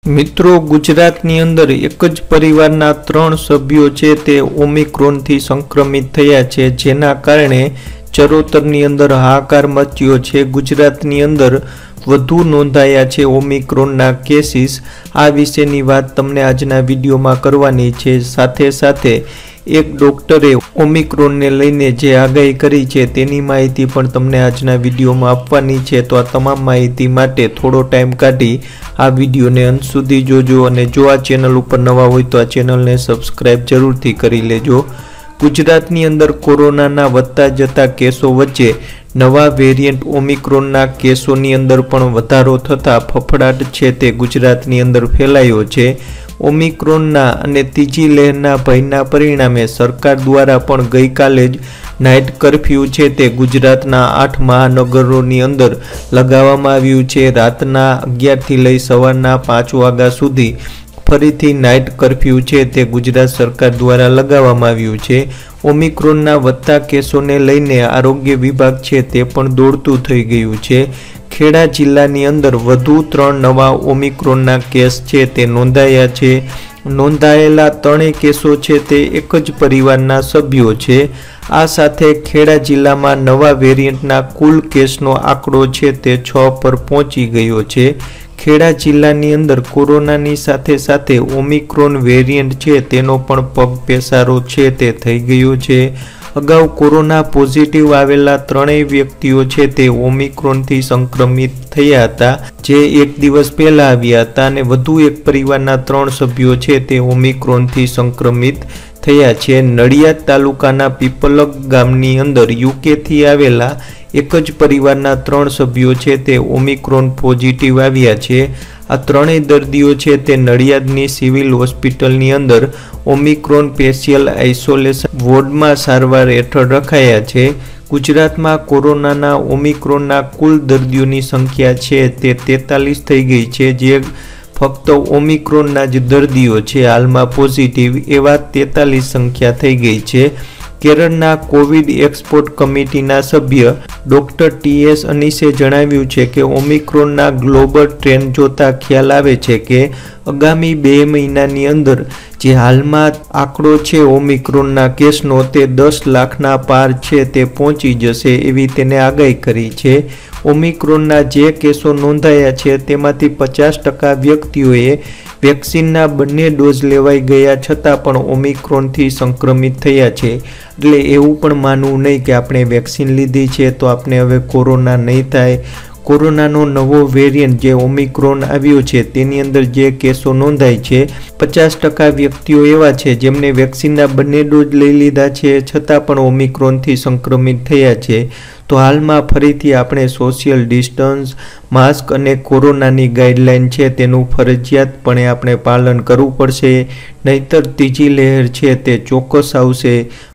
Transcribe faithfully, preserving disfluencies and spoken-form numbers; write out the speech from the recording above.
મિત્રો, ગુજરાતની અંદર એક જ પરિવારના ત્રણ સભ્યો છે તે ઓમિક્રોનથી સંક્રમિત થયા છે, જેના કારણે ચરોતરની અંદર હાહાકાર મચ્યો છે। ગુજરાતની અંદર વધુ નોંધાયા છે ઓમિક્રોનના કેસીસ। આ વિશેની વાત તમને આજના વિડીયોમાં કરવાની છે। સાથે સાથે એક ડોક્ટરે ઓમિક્રોનને લઈને જે આગાહી કરી છે તેની માહિતી પણ તમને આજના વિડીયોમાં આપવાની છે। તો આ તમામ માહિતી માટે થોડો ટાઈમ કાઢી આ વિડીયોને અંત સુધી જોજો, અને જો આ ચેનલ ઉપર નવા હોય તો આ ચેનલને સબસ્ક્રાઇબ જરૂરથી કરી લેજો। ગુજરાતની અંદર કોરોનાના વધતા જતા કેસો વચ્ચે નવા વેરિયન્ટ ઓમિક્રોનના કેસોની અંદર પણ વધારો થતાં ફફડાટ છે તે ગુજરાતની અંદર ફેલાયો છે। ઓમિક્રોનના અને ત્રીજી લહેરના ભયના પરિણામે સરકાર દ્વારા પણ ગઈકાલે જ નાઇટ કર્ફ્યુ છે તે ગુજરાતના આઠ મહાનગરોની અંદર લગાવવામાં આવ્યું છે। રાતના અગિયારથી લઈ સવારના પાંચ વાગ્યા સુધી ફરીથી નાઇટ કર્ફ્યુ છે તે ગુજરાત સરકાર દ્વારા લગાવવામાં આવ્યું છે। ઓમિક્રોનના વધતા કેસોને લઈને આરોગ્ય વિભાગ છે તે પણ દોડતું થઈ ગયું છે। ખેડા જિલ્લાની અંદર વધુ ત્રણ નવા ઓમિક્રોનના કેસ છે તે નોંધાયા છે। નોંધાયેલા ત્રણેય કેસો છે તે એક જ પરિવારના સભ્યો છે। આ સાથે ખેડા જિલ્લામાં નવા વેરિયન્ટના કુલ કેસનો આંકડો છે તે છ પર પહોંચી ગયો છે। ખેડા જિલ્લાની અંદર કોરોનાની સાથે સાથે ઓમિક્રોન વેરિયન્ટ છે તેનો પણ પગ પેસારો છે તે થઈ ગયો છે। અગાઉ કોરોના પોઝિટિવ આવેલા ત્રણેય વ્યક્તિઓ છે તે ઓમિક્રોનથી સંક્રમિત થયા હતા, જે એક દિવસ પહેલા આવ્યા હતા, અને વધુ એક પરિવારના ત્રણ સભ્યો છે તે ઓમિક્રોનથી સંક્રમિત થયા છે। નડિયાદ તાલુકાના પીપલગ ગામની અંદર યુકેથી આવેલા એક જ પરિવારના ત્રણ સભ્યો છે તે ઓમિક્રોન પોઝિટિવ આવ્યા છે। આ ત્રણેય દર્દીઓ છે તે નડિયાદની સિવિલ હોસ્પિટલની અંદર ઓમિક્રોન પેશિયલ આઇસોલેશન વોર્ડમાં સારવાર હેઠળ રખાયા છે। ગુજરાતમાં કોરોનાના ઓમિક્રોનના કુલ દર્દીઓની સંખ્યા છે તે તેતાલીસ થઈ ગઈ છે, જે ફક્ત ઓમિક્રોનના જ દર્દીઓ છે હાલમાં પોઝિટિવ એવા તેતાલીસ સંખ્યા થઈ ગઈ છે। કેરળના કોવિડ એક્સપોર્ટ કમિટીના સભ્ય ડોક્ટર ટી એસ અનીસે જણાવ્યું છે કે ઓમિક્રોનના ગ્લોબલ ટ્રેન્ડ જોતા ખ્યાલ આવે છે કે આગામી બે મહિનાની અંદર જે હાલમાં આંકડો છે ઓમિક્રોનના કેસનો તે દસ લાખના પાર છે તે પહોંચી જશે એવી તેને આગાહી કરી છે। ઓમિક્રોનના જે કેસો નોંધાયા છે તેમાંથી પચાસ ટકા વ્યક્તિઓએ વેક્સિનના બંને ડોઝ લેવાઈ ગયા છતાં પણ ઓમિક્રોનથી સંક્રમિત થયા છે। એટલે એવું પણ માનવું નહીં કે આપણે વેક્સિન લીધી છે તો આપણે હવે કોરોના નહીં થાય। કોરોનાનો નવો વેરિયન્ટ જે ઓમિક્રોન આવ્યો છે તેની અંદર જે કેસો નોંધાય છે પચાસ ટકા વ્યક્તિઓ એવા છે જેમને વેક્સિનના બંને ડોઝ લઈ લીધા છે છતાં પણ ઓમિક્રોનથી સંક્રમિત થયા છે। તો હાલમાં ફરીથી આપણે સોશિયલ ડિસ્ટન્સ, માસ્ક અને કોરોનાની ગાઈડલાઈન છે તેનું ફરજિયાતપણે આપણે પાલન કરવું પડશે, નહીતર ત્રીજી લહેર છે તે ચોક્કસ આવશે।